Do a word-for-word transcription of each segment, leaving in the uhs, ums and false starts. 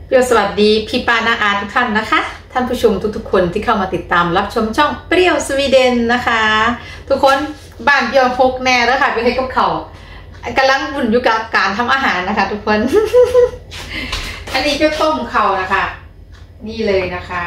เปียวสวัสดีพี่ป้าน้าอาทุกท่านนะคะท่านผู้ชมทุกๆคนที่เข้ามาติดตามรับชมช่องเปรี้ยวสวีเดนนะคะทุกคนบ้านเปียวพกแน่แล้วค่ะไปให้กับเขากำลังวุ่นอยู่กับการทำอาหารนะคะทุกคน อันนี้ก็ต้มเขานะคะนี่เลยนะคะ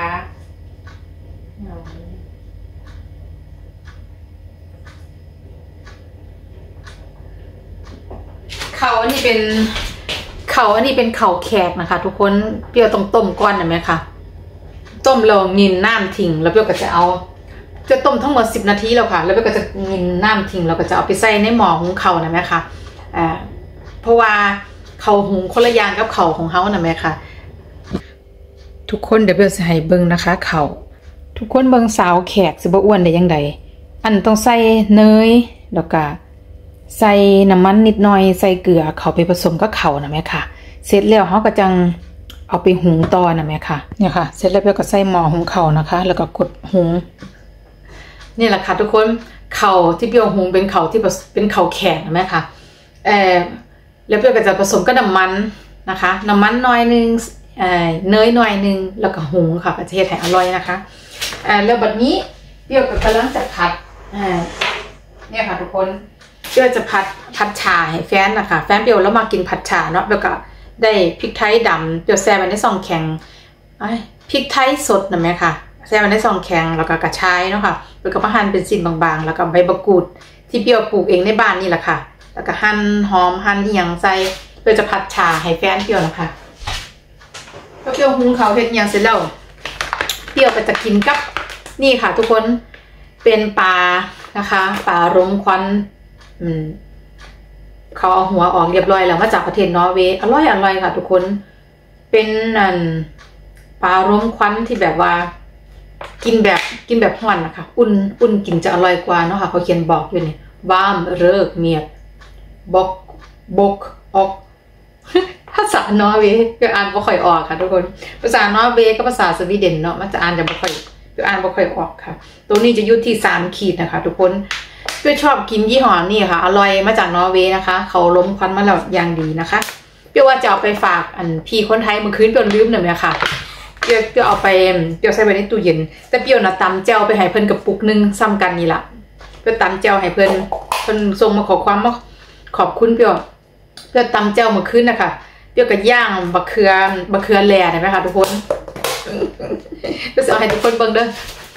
เขาอันนี้เป็นเขาอันนี้เป็นเขาแขกนะคะทุกคนเปรี้ยวต้องต้มก้อนนะไหมคะต้มเรางินน้ำทิ้งแล้วเปรี้ยวก็จะเอาจะต้มทั้งหมดสิบนาทีแล้วค่ะแล้วเปรี้ยวก็จะงินน้ำทิ้งเราก็จะเอาไปใส่ในหม้อหุงเขานะไหมคะอ่าเพราะว่าเขาหุงคนละอย่างกับเขาของเขานะไหมคะทุกคนเดี๋ยวเปรี้ยวจะให้เบิ้งนะคะเขาทุกคนเบิ้งสาวแขกสิบ่อ้วนได้ยังไงอันต้องใส่เนยแล้วก็ใส่น้ำมันนิดหน่อยใส่เกลือเขาไปผสมกับเขานะแม่ค่ะเสร็จแล้วเขาก็จังเอาไปหุงต่อนะแม่ค่ะเนี่ยค่ะเสร็จแล้วเปียวก็ใส่หม้อหุงเขานะคะแล้วก็กดหุงนี่แหละค่ะทุกคนเขาที่เปียวหุงเป็นเขาที่เป็นเขาแข็งนะแม่ค่ะเออแล้วเปียวก็จะผสมกับน้ำมันนะคะน้ำมันหน่อยนึงเออเนยหน่อยนึงแล้วก็หุงค่ะประเทศไทยอร่อยนะคะเออแล้วแบบนี้เปียวก็กำลังจะผัดอ่าเนี่ยค่ะทุกคนเปียวจะผัดผัดชาให้แฟนนะคะแฟนเปียวแล้วมากินผัดชาเนาะแล้วก็ได้พริกไทยดำเปียวแซ่บในซองแข็งพริกไทยสดนะแม่ค่ะแซ่บในซองแข็งแล้วก็กระชายเนาะค่ะแล้วก็มาหั่นเป็นชิ้นบางๆแล้วก็ใบมะกรูดที่เปียวปลูกเองในบ้านนี่แหละค่ะแล้วก็หั่นหอมหั่นที่ยังใส่เปียวจะผัดชาให้แฟนเปียวนะคะเปียวหุงเขาเฮ็ดยังเสร็จแล้วเปียวก็จะกินกับนี่ค่ะทุกคนเป็นปลานะคะปลารมควันอืมเขาเอาหัวออกเรียบร้อยแล้วมาจากประเทศนอร์เวย์อร่อยอร่อยค่ะทุกคนเป็นอันปลาร่มควันที่แบบว่ากินแบบกินแบบห่อนนะคะอุ่นอุ่นกินจะอร่อยกว่าเนาะค่ะเขาเขียนบอกอยู่นี่วามเลิกเมียบกบกออกภาษานอร์เวย์ก็อ่านบ่ค่อยออกค่ะทุกคนภาษานอร์เวย์กับภาษาสวีเดนเนาะมันจะอ่านจะบ่ค่อยก็อ่านบ่ค่อยออกค่ะตัวนี้จะอยู่ที่สามขีดนะคะทุกคนเพื่อชอบกินยี่ห้อนี่ค่ะอร่อยมาจากนอร์เวย์นะคะเขาล้มควันมาแล้วอย่างดีนะคะเปียวว่าจะเอาไปฝากอันพี่คนไทยเมื่อคืนเปียวลืมหน่อยไหมค่ะเปียวเปียวเอาไปเปียวใส่ไว้ในตู้เย็นแต่เปียวน่ะตำเจ้าไปให้เพิ่นกระปุกนึงซ้ำกันนี่แหละเปียวตำเจ้าให้เพิ่นเพิ่นส่งมาขอความมาขอบคุณเปียวเปียวตำเจ้าเมื่อคืนนะคะเปียวกับย่างบะเขือบะเขือแหล่ได้ไหมคะทุกคนเปียวจะเอาให้ทุกคนเบิ่งเด้อ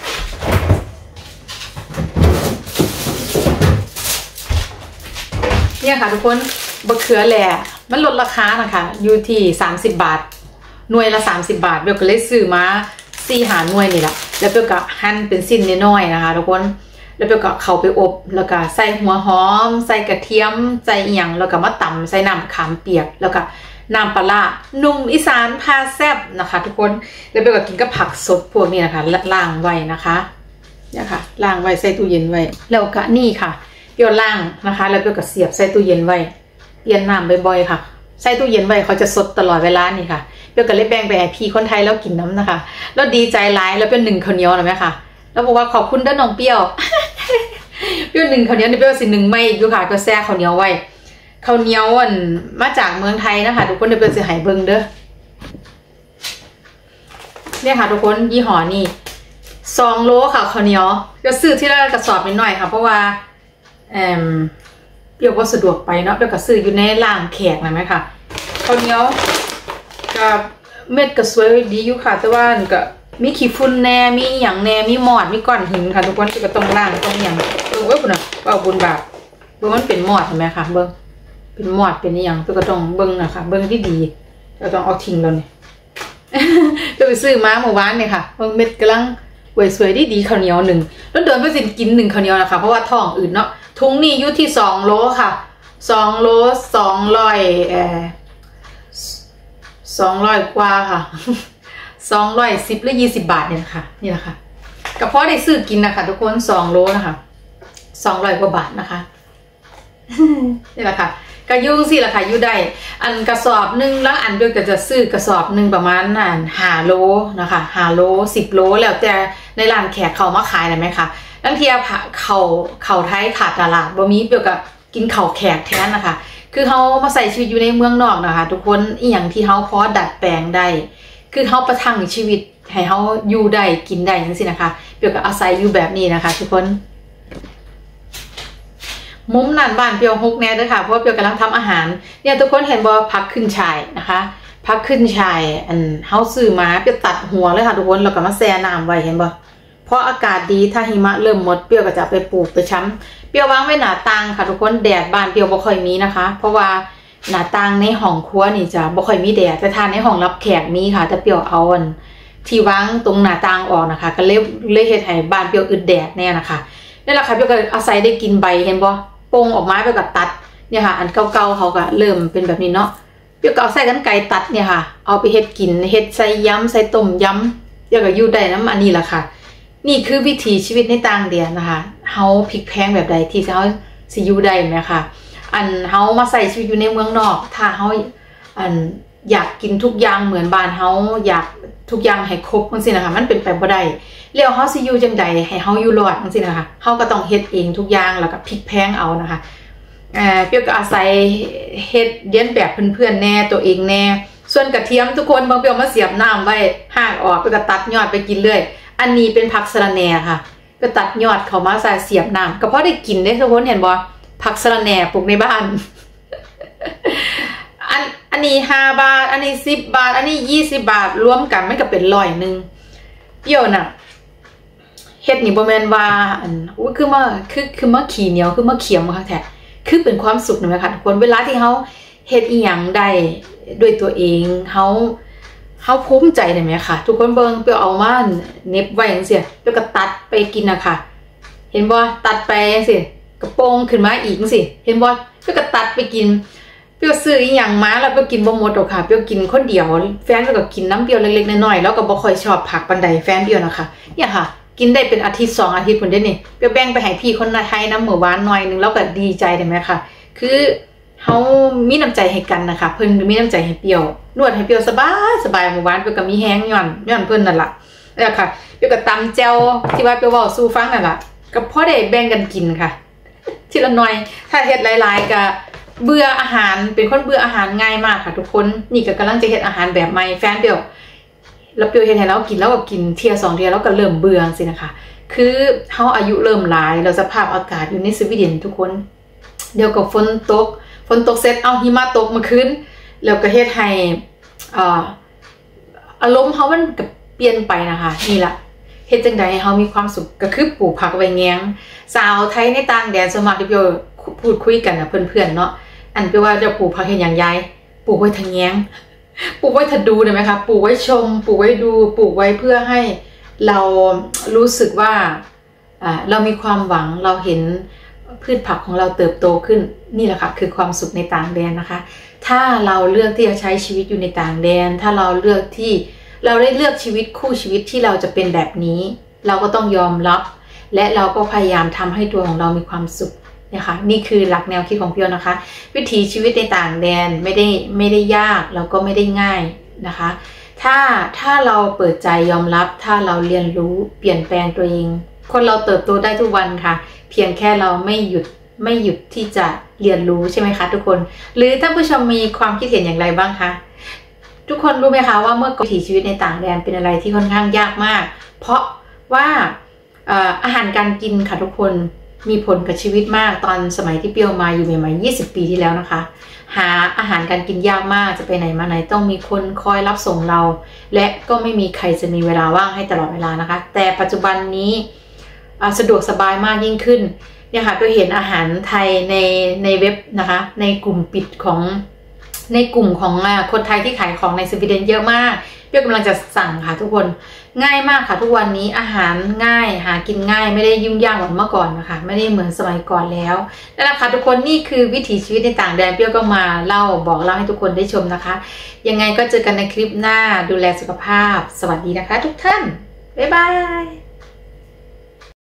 เนี่ยค่ะทุกคนบะเขือแหล่มันลดราคานะคะอยู่ที่สามสิบบาทหน่วยละสามสิบบาทเบลก็เลยซื้อมาสี่หาหน่วยนี่แหละแล้วเบลก็หั่นเป็นสิ้นน้อยๆนะคะทุกคนแล้วเบลก็เข้าไปอบแล้วก็ใส่หัวหอมใส่กระเทียมใส่อีหยังแล้วก็มาตำใส่น้ำขามเปียกแล้วก็น้ำปลาหนุ่มอีสานพาแซ่บนะคะทุกคนแล้วเบลก็กินกับผักสดพวกนี้นะคะล้างไว้นะคะเนี่ยค่ะล้างไว้ใส่ตู้เย็นไว้แล้วก็นี่ค่ะเปียวล่างนะคะแล้วเปียวก็เสียบใส่ตู้เย็นไว้เปลี่ยนน้ำบ่อยๆค่ะใส่ตู้เย็นไว้เขาจะสดตลอดเวลานี่ค่ะเปียวก็เลยแบ่งไปให้พี่คนไทยแล้วกินน้ำนะคะแล้วดีใจร้ายแล้วเป็นหนึ่งข้าวเหนียวนะแม่ค่ะแล้วบอกว่าขอบคุณเด้อน้องเปียวเปียวหนึ่งข้าวเหนียวนี่เปียวสิหนึ่งไม่อยู่ค่ะก็แซ่ข้าวเหนียวไว้ข้าวเหนียวอันมาจากเมืองไทยนะคะทุกคนเดี๋ยวเปียวจะให้เบิ่งเด้อเนี่ยค่ะทุกคนยี่ห้อนี่สองโลค่ะข้าวเหนียวจะซื้อที่ละกระสอบนิดหน่อยค่ะเพราะว่าเอ่อเปียวว่าสะดวกไปเนาะเปียวก็ซื้ออยู่ในร้านแขกนะไหมค่ะข้าวเหนียวกับเม็ดก็สวยดีอยู่ค่ะแต่ว่าก็มีขี้ฝุ่นแน่มีอย่างแน่มีหมอดมีก้อนหินค่ะทุกคนก็ต้องล้างต้องอย่างเออเว้ยคุณน่ะว่าบุญบาปเบิ่งมันเป็นหมอดใช่ไหมคะเบิ่งเป็นหมอดเป็นอย่างเปียวก็ต้องเบิ่งนะคะเบิ่งที่ดีเราต้องเอาทิ้งแล้วเนี่ยเปียวไปซื้อมาเมื่อวานเนี่ยค่ะเบิ่งเม็ดกำลังสวยๆดีดีข้าวเหนียวหนึ่งแล้วเดินไปสิกินหนึ่งข้าวเหนียวนะคะเพราะว่าท้องอื่นเนาะถุงนี้อยู่ที่สองโลค่ะสองโลสองร้อยเอ่อสองร้อยกว่าค่ะสองร้อยสิบหรือยี่สิบบาทเนี่ยค่ะนี่แหละค่ะกระเพาะได้ซื้อกินนะคะทุกคนสองโลนะคะสองร้อยกว่าบาทนะคะนี่แหละค่ะกระยุ่งสิแหละค่ะยุ่ได้อันกระสอบหนึ่งแล้วอันเดียวก็จะซื้อกระสอบหนึ่งประมาณอ่าห้าโลนะคะห้าโลสิบโลแล้วแต่ในร้านแขกเขามาขายได้ไหมคะบางทีเขาเขาไทยขาดตลาดบ่มีเปียวกับกินเข่าแขกแทนนะคะคือเขามาใส่ชีวิตอยู่ในเมืองนอกนะคะทุกคนอีอย่างที่เขาพอดัดแปลงได้คือเขาประทังชีวิตให้เขาอยู่ได้กินได้ทั้งสิ้นนะคะเปียวก็อาศัยอยู่แบบนี้นะคะทุกคนมุมนั่นบ้านเปียวฮุกแน่ด้วยค่ะเพราะว่าเปียวกำลังทำอาหารเนี่ยทุกคนเห็นบ่พักขึ้นชายนะคะพักขึ้นชายอันเฮาซื้อมาเปียวตัดหัวเลยค่ะทุกคนแล้วก็มาแช่น้ำไว้เห็นบ่เพราะอากาศดีถ้าหิมะเริ่มหมดเปียวก็จะไปปลูกไปช้ำเปียววางไว้หน้าต่างค่ะทุกคนแดดบ้านเปียวบ่ค่อยมีนะคะเพราะว่าหน้าต่างในห้องครัวนี่จะบ่ค่อยมีแดดแต่ทานในห้องรับแขกมีค่ะแต่เปียวเอาอันที่วางตรงหน้าต่างออกนะคะก็เลยเลยเฮ็ดให้บ้านเปียวอึดแดดแน่นะคะนี่แหละค่ะเปียวก็อาศัยได้กินใบเห็นบ่ปงออกมาเปียวก็ตัดเนี่ยค่ะอันเก่าๆเขาก็เริ่มเป็นแบบนี้เนาะเปียวก็เอาใส่กันไก่ตัดเนี่ยค่ะเอาไปเฮ็ดกินเฮ็ดใส่ยำใส่ต้มยำเปียวก็อยู่ได้น้ำอันนี้แหละค่ะนี่คือวิถีชีวิตในต่างแดนนะคะเฮาพลิกแพงแบบใดที่เฮาสิอยู่ได้ไหมคะอันเฮามาใส่ชีวิตอยู่ในเมืองนอกถ้าเฮาอันอยากกินทุกอย่างเหมือนบ้านเฮาอยากทุกอย่างให้ครบจังซี่นะคะมันเป็นไปบ่ได้แล้วเฮาสิอยู่จังใดให้เฮาอยู่รอดจังซี่นะคะเฮาก็ต้องเฮ็ดเองทุกอย่างแล้วก็พลิกแพงเอานะคะเอ่อเปียวก็อาศัยเฮ็ดเลียนแบบเพื่อนๆแน่ตัวเองแน่ส่วนกระเทียมทุกคนบางเปียวมาเสียบน้ำไว้ห่างออกไปก็ตัดยอดไปกินเลยอันนี้เป็นผักสะระแหน่ค่ะก็ตัดยอดเขามาใส่เสียบน้ำก็เพราะได้กินได้ทุกคนเห็นบ่ผักสะระแหน่ปลูกในบ้าน อันอันนี้ห้าบาทอันนี้สิบบาทอันนี้ยี่สิบบาทรวมกันมันก็เป็นร้อยหนึ่งเปรี้ยวน่ะเฮ็ดนี่บ่แม่นว่าอันอุ้ยคือมาคือคือมาขี้เหนียวคือมาเขียมค่ะแท้คือเป็นความสุขนะค่ะทุกคนเวลาที่เฮาเฮ็ดอีหยังได้ด้วยตัวเองเฮาเฮาภูมิใจได้ไหมค่ะทุกคนเบิ่งเปียวเอามาเน็บไว้จังซี่เปียวก็ตัดไปกินน่ะค่ะเห็นบ่ตัดไปจังซี่กระโปรงขึ้นมาอีกจังซี่เห็นบ่เปียวก็ตัดไปกินเปียวซื้ออีหยังมาแล้วเปียวกินบ่หมดหรอกค่ะเปียวกินคนเดียวแฟนเปียวก็กินน้ำเปียวเล็กๆน้อยๆแล้วก็บ่ค่อยชอบผักปานใดแฟนเปียวนะคะเนี่ยค่ะกินได้เป็นอาทิตย์สองอาทิตย์พุ่นเด้นี่เปียวแบ่งไปให้พี่คนไทยน้ำมื้อวานหน่อยนึงแล้วก็ดีใจได้ไหมค่ะคือเฮามีน้ำใจให้กันนะคะเพิ่นมีน้ำใจให้เปียวนวดให้เปียวสบายสบายเมื่อวานเปียวก็มีแห้งย่อนย่อนเพิ่นนั่นล่ะแล้วค่ะเปียวก็ตำแจ่วที่ว่าเปียวเว้าสู่ฟังนั่นล่ะก็พอได้แบ่งกันกินค่ะทีละหน่อยถ้าเฮ็ดหลายๆก็เบื่ออาหารเป็นคนเบื่ออาหารง่ายมากค่ะทุกคนนี่ก็กำลังจะเฮ็ดอาหารแบบใหม่แฟนเปียวแล้วเปียวเฮ็ดให้เรากินแล้วก็กินเที่ยสองเที่ยแล้วก็เริ่มเบื่อสินะคะคือเฮาอายุเริ่มหลายแล้วสภาพอากาศอยู่ในสวีเดนทุกคนเดี๋ยวก็ฝนตกฝนตกเสร็จเอาหิมะตกมาขึ้นแล้วก็เฮ็ดให้อ่าอารมณ์เฮามันก็เปลี่ยนไปนะคะนี่ล่ะเฮ็ดจังได๋ให้เฮามีความสุขก็คือปลูกผักไว้แงงสาวไทยในต่างแดนสมัครที่เปียวพูดคุยกันน่ะเพื่อนๆเนาะอันเปียวว่าจะปลูกผักเฮ็ดหยังยายปลูกไว้ทางแงงปลูกไว้ถ้าดูได้มั้ยคะปลูกไว้ชมปลูกไว้ดูปลูกไว้เพื่อให้เรารู้สึกว่าอ่าเรามีความหวังเราเห็นพืชผักของเราเติบโตขึ้นนี่แหละค่ะคือความสุขในต่างแดนนะคะถ้าเราเลือกที่จะใช้ชีวิตอยู่ในต่างแดนถ้าเราเลือกที่เราได้เลือกชีวิตคู่ชีวิตที่เราจะเป็นแบบนี้เราก็ต้องยอมรับและเราก็พยายามทำให้ตัวของเรามีความสุขนะคะนี่คือหลักแนวคิดของเปียวนะคะวิถีชีวิตในต่างแดนไม่ได้ไม่ได้ยากแล้วก็ไม่ได้ง่ายนะคะถ้าถ้าเราเปิดใจยอมรับถ้าเราเรียนรู้เปลี่ยนแปลงตัวเองคนเราเติบโตได้ทุกวันค่ะเพียงแค่เราไม่หยุดไม่หยุดที่จะเรียนรู้ใช่ไหมคะทุกคนหรือท่านผู้ชมมีความคิดเห็นอย่างไรบ้างคะทุกคนรู้ไหมคะว่าเมื่อวิถีชีวิตในต่างแดนเป็นอะไรที่ค่อนข้างยากมากเพราะว่าอาหารการกินค่ะทุกคนมีผลกับชีวิตมากตอนสมัยที่เปียวมาอยู่ใหม่ๆยี่สิบปีที่แล้วนะคะหาอาหารการกินยากมากจะไปไหนมาไหนต้องมีคนคอยรับส่งเราและก็ไม่มีใครจะมีเวลาว่างให้ตลอดเวลานะคะแต่ปัจจุบันนี้สะดวกสบายมากยิ่งขึ้นเนี่ยค่ะเปียวเห็นอาหารไทยในในเว็บนะคะในกลุ่มปิดของในกลุ่มของคนไทยที่ขายของในสวีเดนเยอะมากเปียวกำลังจะสั่งค่ะทุกคนง่ายมากค่ะทุกวันนี้อาหารง่ายหากินง่ายไม่ได้ยุ่งยากเหมือนเมื่อก่อนนะคะไม่ได้เหมือนสมัยก่อนแล้วนั่นแหละค่ะทุกคนนี่คือวิถีชีวิตในต่างแดนเปียวก็มาเล่าบอกเล่าให้ทุกคนได้ชมนะคะยังไงก็เจอกันในคลิปหน้าดูแลสุขภาพสวัสดีนะคะทุกท่านบ๊ายบาย